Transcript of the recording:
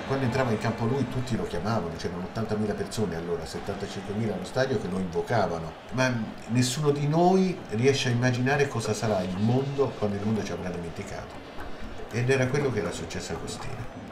quando entrava in campo lui tutti lo chiamavano, c'erano 80.000 persone allora, 75.000 allo stadio che lo invocavano, ma nessuno di noi riesce a immaginare cosa sarà il mondo quando il mondo ci avrà dimenticato. Ed era quello che era successo a Agostino.